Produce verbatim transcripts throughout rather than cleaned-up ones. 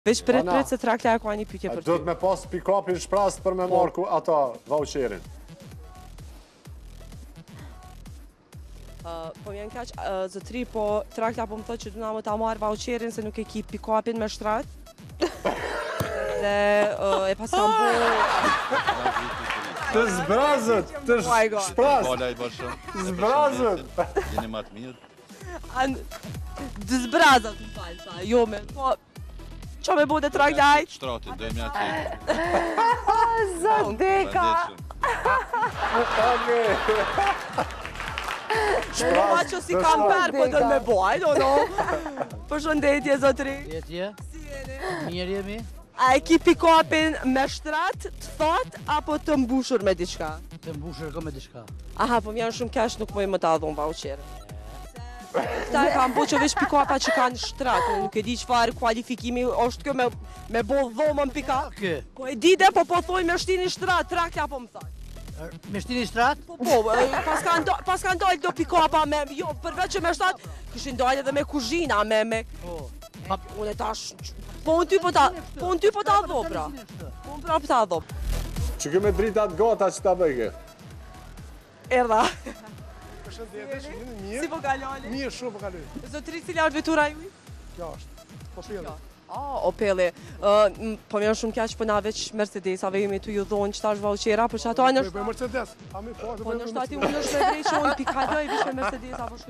Veç prit prit se Trakla ka një pyetje për ty. Do të me pas pick-upin shprast për me marrë ku ata voucherin. Po mjen kaq zotri, po Trakla po më thotë që du na më ta marrë voucherin se nuk e ki pick-upin me shtrat. Dhe e pas kam bu... Të zbrazët, të shprast. Zbrazët. Jeni ma të mirë. Të zbrazët, më falë, sa, jo me, po... Qa me bude Traklaj? Shtratin, dojmë ja të Zot deka! Shprama që si kam per, po të me boj, do no? Përshëndetje, zotri. Përshëndetje. Si jeni? Mirë jemi. A e ki pick-upin me shtrat, të thot, apo të mbushur me diçka? Të mbushur ko me diçka. Aha, po mjanë shumë cash, nuk mojë më ta dhon voucherën. Këta e kam bo që veç pick-upa që kanë shtrat, nuk e di qëfar kualifikimi është kjo me bo dhomën pick-up. Po e di dhe, po po thoj me shtini shtrat, Trakla po më thaj. Me shtini shtrat? Po po, pas kanë dojnë do pick-upa me, jo, përveç që me shtrat, këshin dojnë edhe me kuzhina, me, me... Unë e tash, po unë ty po ta, po unë ty po ta dho, pra. Po unë pra po ta dho. Që këme dritat gota që ta bëjke? Erda. Mirë. Si po kaloni? Mirë, shumë po kaloj. Zotri, cila është vetura juj? Kjo është. Po pele. Ah, Opeli. Po mjanë shumë kjaq për na veç Mercedesave jemi të ju dhonë qëta është vouchera, për që ato anë është... Po Mercedes. A mi po, Po nështë ati unë është me drejt që unë pikadoj vish me Mercedes apo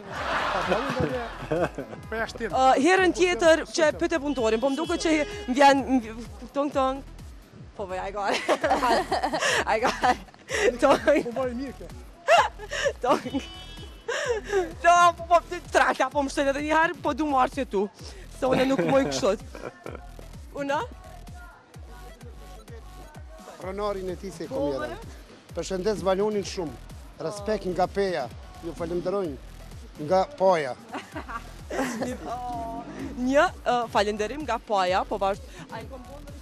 shkëve. Herën tjetër që pëte punëtorin, po më duke që më vjen tëng tëng. Po bëj, aj gare. Aj gare. Tëng. Po bëj mirë ke. Tëng. No, po Trakla, po më shtetë edhe njëherë, po du marë që tu. Se une nuk moj kështot. Una? Pronarin e ti se kom jera. Përshëndes balonin shumë. Respekt nga peja. Ju falenderojnë nga poja. Një falenderim nga poja, po vazhë... A i kom bonë?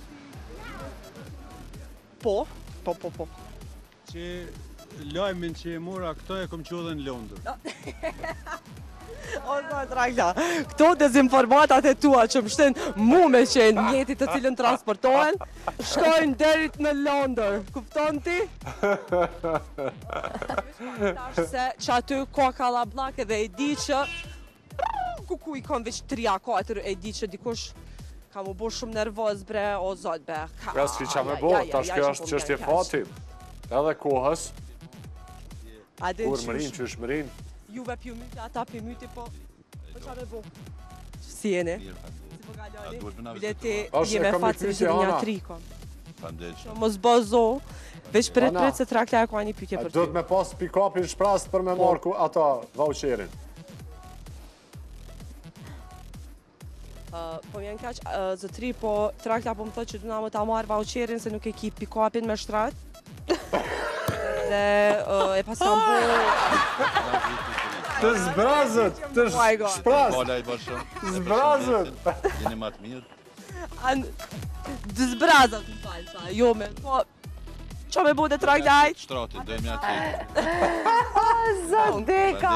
Po, po, po, po. Që lajmin që e mora këto e kom qodhe në Londër. O, no, Trakla, këto dezinformatat e tua që më shtenë mu me qenë mjetit të cilën transportohen, shkojnë derit në Londër, kupton ti? Tash se që aty ka kalablak edhe e di që kuku i kom veç tri a katër, e di që dikush ka mu bo shumë nervoz bre, o zot be. Ka s'ki qa me bo, tash kjo është qështje fatit, edhe kohës, kur mërin që është mërin. Juve pju myti, ata pju myti, po... Po qa me bo? Si jeni? Si po kaloni? Bileti jeme fatë se vishë një tri, kom. Mos bozo, veç prit prit se Trakla e ka një pyetje për ty. Do të me pas pick-upin shprast për me marrë ku ata voucherin. Po mjen kaq, zotri, po Trakla po më thotë që du na më ta marrë voucherin se nuk e ki pick-upin me shtrat. Dhe e pas kam bu... Të zbrazët, të shprast. Zbrazët. Jeni ma të mirë. Të zbrazët, më falë, sa, jo me, po... Qa me bude Traklaj? Shtratin, dojmë ja të Zot deka!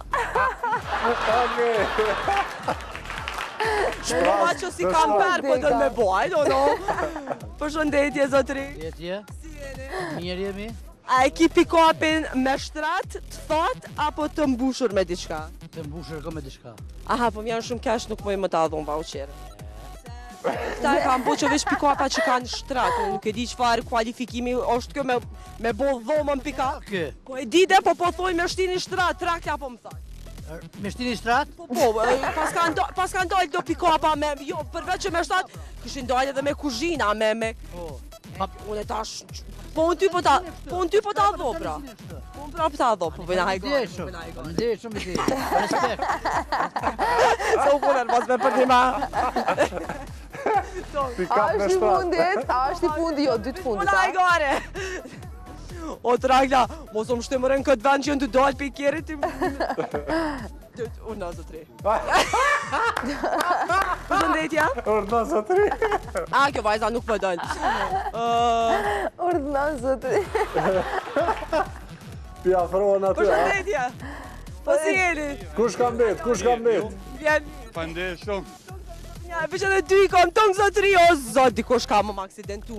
Shprama që si kam per, po të me boj, do no? Përshëndetje, zotri. Përshëndetje. Si jeni? Mirë jemi. A e ki pick-upin me shtrat, të thot, apo të mbushur me diçka? Të mbushur ko me diçka. Aha, po mjanë shumë cash, nuk mojë më ta dhon voucherën. Këta e kam bo që veç pick-upa që kanë shtrat, nuk e di qëfar kualifikimi është kjo me bo dhomën pick-up. Po e di dhe, po po thoj me shtini shtrat, Trakla po më thaj. Me shtini shtrat? Po po, pas kanë dojnë do pick-upa me, jo, përveç që me shtrat, këshin dojnë edhe me kuzhina, me, me... Unë e tash, po unë ty po ta, po unë ty po ta dho, pra. Po unë pra po ta dho, po bëjna hajgore. Ndej shumë i ti, respekt. Se u punë nervos me për një ma. A është i fundit, a është i fundi, jo, dy të fundit, Punë a? hajgore. O, Trakla, mos o më shtemëren këtë vend që jënë të dojnë për i kjerit ti... Urna zotri. Përshëndetja? Urna zotri. A, kjo vajza nuk më dojnë. Urna zotri. Pi afrohen aty, a? Përshëndetja. Po si jeni? Kush ka mbet, kush ka mbet? Vjen... Fande shumë. Ja, veç edhe dy i kam tëngë zotëri, o zot, dikush ka më më aksidentu.